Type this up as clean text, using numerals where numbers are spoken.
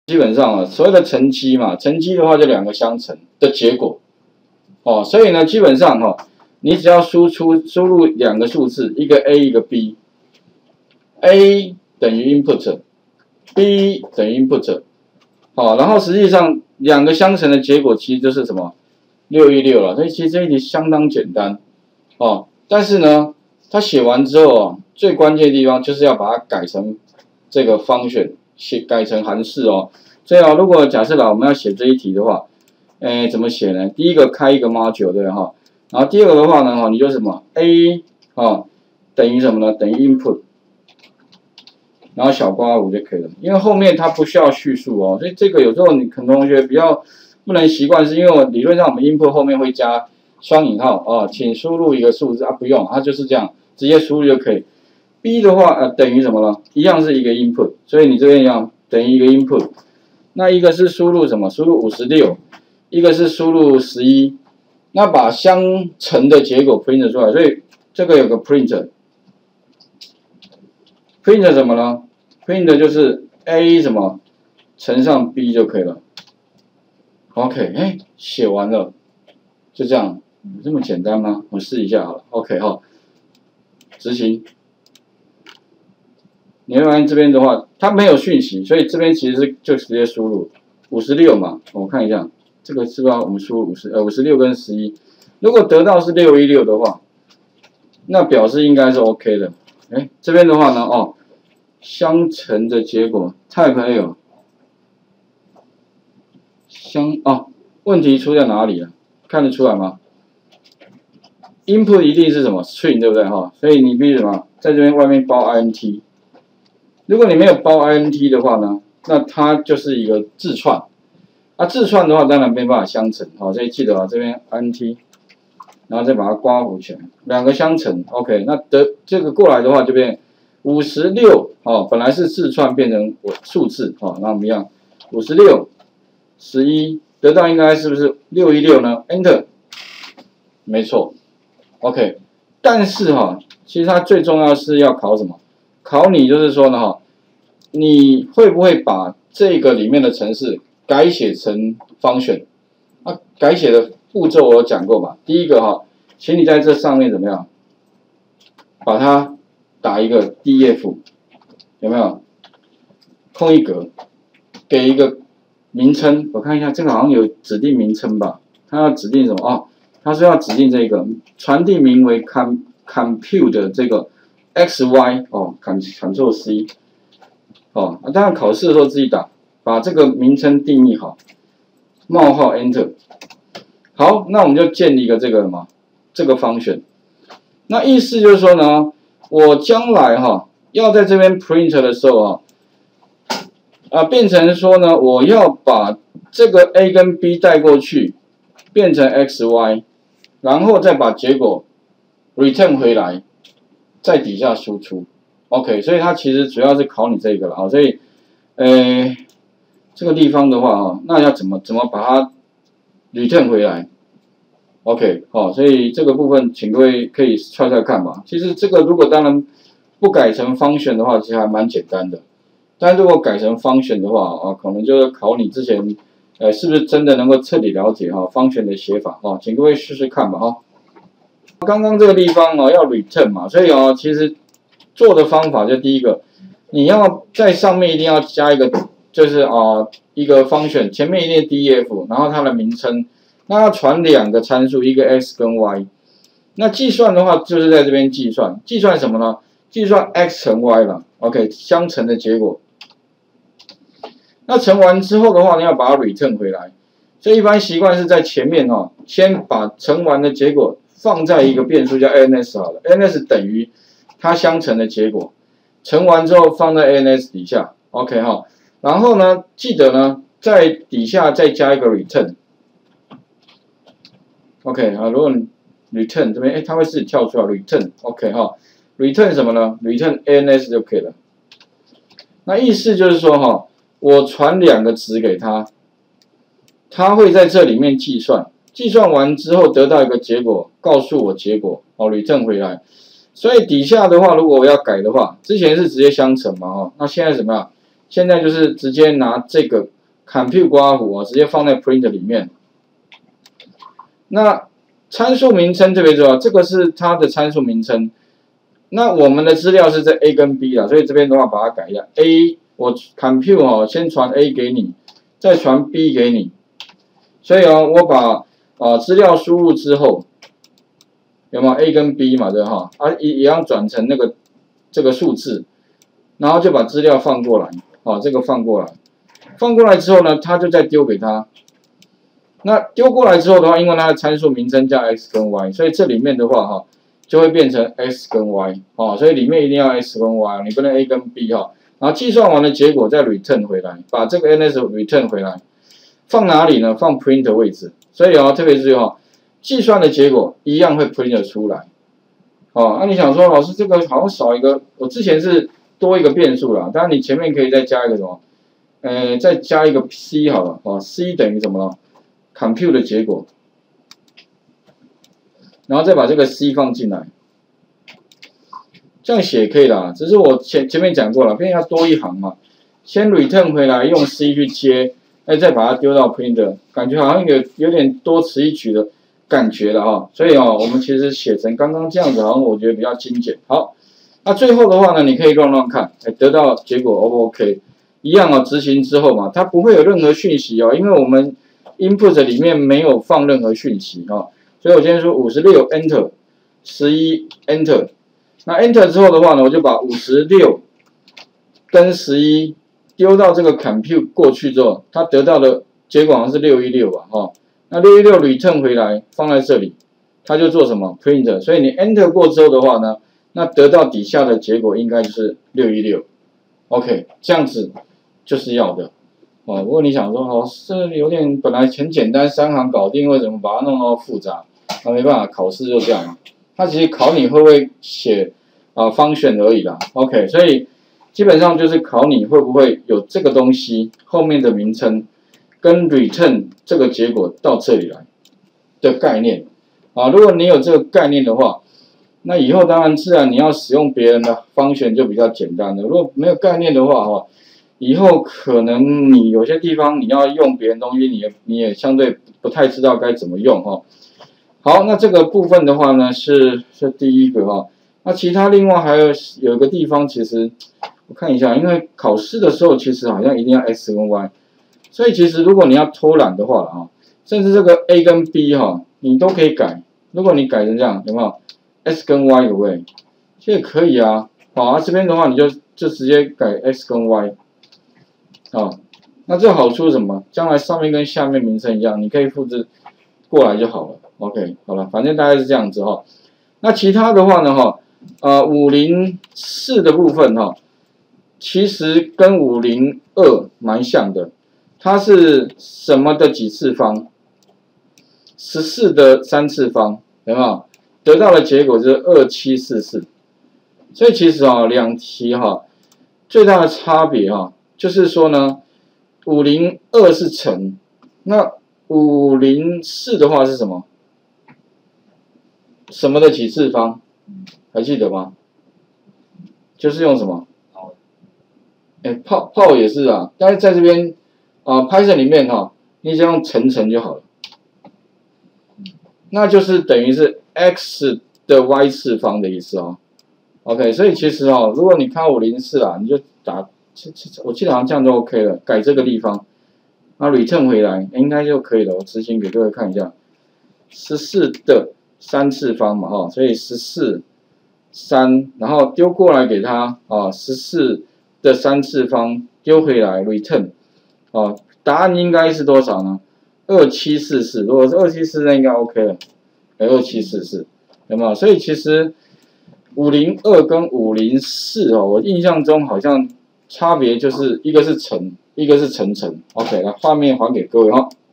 基本上啊，所谓的乘积嘛，乘积的话就两个相乘的结果，哦，所以呢，基本上哈、你只要输入两个数字，一个 A 一个 B，A 等于 input，B 等于 input， 好，然后实际上两个相乘的结果其实就是什么616了，所以其实这一题相当简单，哦，但是呢，它写完之后啊，最关键的地方就是要把它改成这个function。改成函式哦，所以啊，如果假设我们要写这一题的话，怎么写呢？第一个开一个 module 对哈，然后第二个的话呢，你就什么 a 等于什么呢？等于 input， 然后小括弧就可以了，因为后面它不需要叙述哦，所以这个有时候你可能同学比较不能习惯，是因为理论上我们 input 后面会加双引号哦，请输入一个数字啊，不用，它就是这样，直接输入就可以。B 的话，等于什么呢？一样是一个 input， 所以你这边一样等于一个 input。那一个是输入什么？输入56，一个是输入11。那把相乘的结果 print 出来，所以这个有个 print。print 什么呢 ？print 就是 A 什么乘上 B 就可以了。OK， 写完了，就这样，这么简单吗？我试一下好了。OK 哈，执行。你会发现这边的话，它没有讯息，所以这边其实就直接输入56嘛。我看一下，这个是不是我们输入56跟11？如果得到是616的话，那表示应该是 OK 的。这边的话呢，相乘的结果 type L 问题出在哪里了？看得出来吗 ？input 一定是什么 string 对不对哈？所以你必须什么，在这边外面包 int。如果你没有包 int 的话呢，那它就是一个字串。字串的话当然没办法相乘，所以记得这边 int， 然后再把它括弧起来，两个相乘 ，OK， 那这个过来的话就变56，本来是字串变成数字，那我们一样56、11，得到应该是不是616呢 ？Enter， 没错 ，OK， 但是其实它最重要是要考什么？考你就是说呢你会不会把这个里面的程式改写成 function？ 改写的步骤我有讲过嘛。第一个请你在这上面怎么样，把它打一个 df， 有没有？空一格，给一个名称。我看一下，这个好像有指定名称吧？它要指定什么？它是要指定这个传递名为 compute 的这个 xy Ctrl C。当然考试的时候自己打，把这个名称定义好，冒号 Enter。好，那我们就建立一个这个什么，这个function。那意思就是说呢，我将来要在这边 print 的时候变成说呢，我要把这个 A 跟 B 带过去，变成 xy， 然后再把结果 return 回来，在底下输出。OK， 所以它其实主要是考你这个了所以，这个地方的话那要怎么把它 return 回来 ？OK， 所以这个部分请各位可以揣看吧。其实这个如果当然不改成 function 的话，其实还蛮简单的。但如果改成 function 的话可能就是考你之前是不是真的能够彻底了解function 的写法请各位试试看吧刚刚这个地方要 return 嘛，所以其实做的方法就第一个，你要在上面一定要加一个，就是一个 function， 前面一定 df， 然后它的名称，那要传两个参数，一个 x 跟 y。那计算的话就是在这边计算，计算什么呢？计算 x 乘 y 了 ，OK， 相乘的结果。那乘完之后的话，你要把它 return 回来，所以一般习惯是在前面先把乘完的结果放在一个变数叫 ans 好了 ，ans 等于它相乘的结果，乘完之后放在 ans 底下 ，OK 然后呢，记得呢在底下再加一个 return，OK 如果你 return 这边它会自己跳出来 return，OK return 什么呢 ？return ans 就可以了。那意思就是说我传两个值给他，他会在这里面计算，计算完之后得到一个结果，告诉我结果return 回来。所以底下的话，如果我要改的话，之前是直接相乘嘛那现在怎么样？现在就是直接拿这个 compute 括弧直接放在 print 里面。那参数名称特别重要，这个是它的参数名称。那我们的资料是在 A 跟 B 啦，所以这边的话把它改一下 ，A 我 compute 先传 A 给你，再传 B 给你。所以我把资料输入之后，有没有 A 跟 B 嘛，对哈？一样转成这个数字，然后就把资料放过来，这个放过来，放过来之后呢，它就再丢给他。那丢过来之后的话，因为它的参数名称叫 x 跟 y， 所以这里面的话就会变成 x 跟 y， 所以里面一定要 x 跟 y， 你不能 A 跟 B 然后计算完的结果再 return 回来，把这个 ns return 回来，放哪里呢？放 print 的位置。所以特别注意计算的结果一样会 print 出来。那你想说，老师这个好像少一个，我之前是多一个变数啦，当然你前面可以再加一个什么，再加一个 c 好了，c 等于什么呢 ？compute 的结果，然后再把这个 c 放进来，这样写可以啦。只是我前面讲过了，变成要多一行嘛，先 return 回来用 c 去接，再把它丢到 print， 感觉好像有点多此一举的感觉了所以我们其实写成刚刚这样子，好像我觉得比较精简。好，那最后的话呢，你可以乱看，得到结果 O 不 OK？ 一样执行之后嘛，它不会有任何讯息因为我们 input 里面没有放任何讯息所以我先说56 enter， 11 enter， 那 enter 之后的话呢，我就把56跟11丢到这个 compute 过去之后，它得到的结果好像是616吧那616 return 回来放在这里，它就做什么 print， 所以你 enter 过之后的话呢，那得到底下的结果应该就是616 ，OK， 这样子就是要的如果你想说这有点本来很简单3行搞定，为什么把它弄那么复杂？那没办法，考试就这样嘛。它其实考你会不会写function 而已啦 ，OK， 所以基本上就是考你会不会有这个东西后面的名称跟 return 这个结果到这里来的概念如果你有这个概念的话，那以后当然自然你要使用别人的function就比较简单了。如果没有概念的话以后可能你有些地方你要用别人东西，你也相对不太知道该怎么用好，那这个部分的话呢是第一个那其他另外还有一个地方，其实我看一下，因为考试的时候其实好像一定要 x 跟 y， 所以其实如果你要偷懒的话甚至这个 a 跟 b 你都可以改。如果你改成这样，有没有 x 跟 y 有没有？这也可以这边的话你就直接改 x 跟 y。那这个好处是什么？将来上面跟下面名称一样，你可以复制过来就好了。OK， 好了，反正大概是这样子那其他的话呢504的部分其实跟502蛮像的，它是什么的几次方？14的3次方，有没有？得到的结果就是2744。所以其实两题最大的差别就是说呢，502是乘，那504的话是什么？什么的几次方？还记得吗？就是用什么？泡也是但是在这边Python 里面你只要用乘就好了。那就是等于是 x 的 y 次方的意思OK， 所以其实如果你看504你就打，我记得好像这样就 OK 了，改这个地方，那 return 回来应该就可以了。我执行给各位看一下，14的3次方嘛所以14 3，然后丢过来给他14的3次方丢回来 return 答案应该是多少呢？2744，如果是2744那应该 OK 了，2744有没有？所以其实502跟504我印象中好像差别就是一个是乘，一个是乘。OK， 来画面还给各位